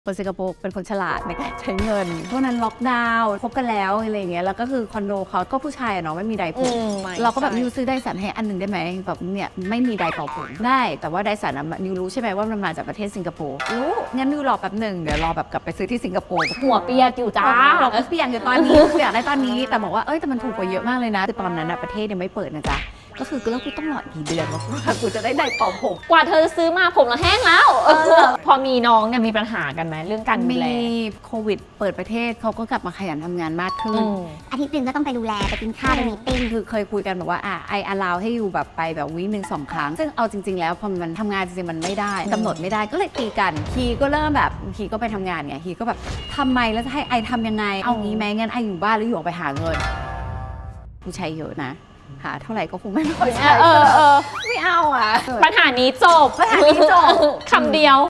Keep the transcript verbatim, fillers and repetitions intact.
คนสิงคโปร์เป็นคนฉลาดในการใช้เงินพวกนั้นล็อกดาวน์คบกันแล้วอะไรอย่างเงี้ยแล้วก็คือคอนโดเขาก็ผู้ชายเนาะไม่มีไดร์ผมเราก็แบบนิวซื้อไดสันให้อันหนึ่งได้ไหมแบบเนี่ยไม่มีไดร์เป่าผมได้แต่ว่าไดสันนิวรู้ใช่ไหมว่ามันมาจากประเทศสิงคโปร์รู้งั้นนิวรอแป๊บหนึ่งเดี๋ยวรอแบบกลับไปซื้อที่สิงคโปร์หัวเปียกอยู่จ้าเราก็เปียกอยู่ตอนนี้เปียกได้ตอนนี้แต่บอกว่าเอ้ยแต่มันถูกกว่าเยอะมากเลยนะคือตอนนั้นนะประเทศยังไม่เปิดนะจ๊ะก็คือแล้วกูต้องรอกี่เดือนวะกูจะได้ไดร์เป่าผมกว่าเธอจะซื้อมาผมเราแห้งแล้วพอมีน้องเนี่ยมีปัญหากันไหมเรื่องการดูแลมีโควิดเปิดประเทศเขาก็กลับมาขยันทำงานมากขึ้นอาทิตย์หนึ่งก็ต้องไปดูแลไปกินข้าวไปมีติ้งคือเคยคุยกันแบบว่าอ่ะไออลาวให้อยู่แบบไปแบบวีคหนึ่งสองครั้งซึ่งเอาจริงๆแล้วพอมันทำงานจริงๆมันไม่ได้กำหนดไม่ได้ก็เลยตีกันคีก็เริ่มแบบคีก็ไปทำงานไงคีก็แบบทำไมแล้วจะให้ไอทำยังไงเอางี้ไหมงั้นไออยู่บ้านแล้วอยู่ออกไปหาเงินผู้ใช้เยอะนะหาเท่าไหร่ก็คงไม่พอใช้ไม่เอาอ่ะปัญหานี้จบปัญหานี้จบคำเดียว